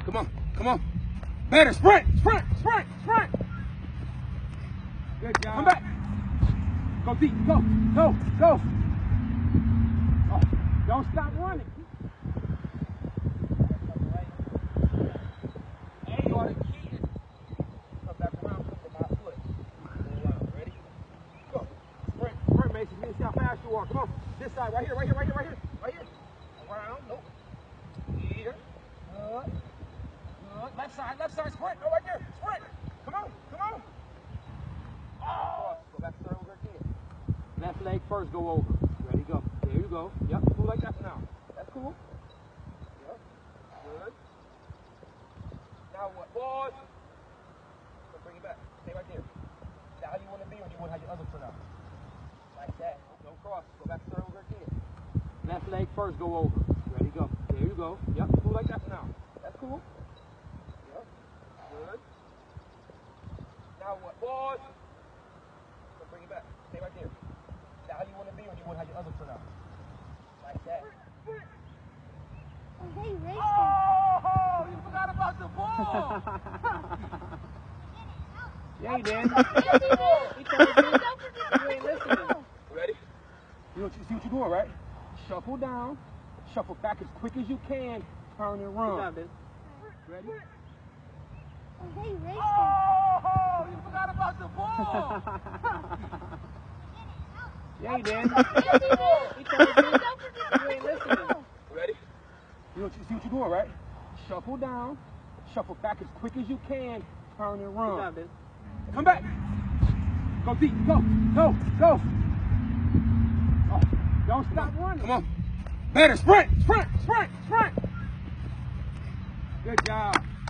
Come on, come on. Better, sprint, sprint, sprint, sprint. Good job. Come back. Go deep, go, go, go. Oh, don't stop running. Hey, you are the key. Come back around, come from my foot. Ready? Go. Sprint, sprint, Mason. You see how fast you are. Come on. This side, right here, right here, right here, right here. Right here. Around, nope. Here. Good. Good. Left side, sprint. Go right there. Sprint. Come on, come on. Oh. Go back to third over again. Left leg first, go over. Ready, go. There you go. Yep, cool like that for now. That's cool. Yep. Good. Now what? Pause. So bring it back. Stay right there. Is that how you want to be, or do you want to have your other foot out? Like that. Don't cross. Go back to third over again. Left leg first, go over. Ready, go. There you go. Yep, cool like that for now. That's cool. Yep. Good. Now what? Pause. So bring it back. Stay right there. Is that how you want to be, or do you want to have your other foot out? Like that. Oh, hey, racing. Oh, you forgot about the ball. Yeah, you did. He told you. You ain't listening. Ready? You see what you're doing, right? Shuffle down. Shuffle back as quick as you can. Turn and run. Good job, Ben. Ready? Oh, hey, racing. Oh, you forgot about the ball. Yeah, you did. He told you. You ain't listening. Ready? You see what you're doing, right? Shuffle down. Shuffle back as quick as you can. Turn and run. Good job, Ben. Come back. Go deep. Go. Go. Go. Oh, don't stop running. Come on. Better. Sprint. Sprint. Sprint. Sprint. Good job.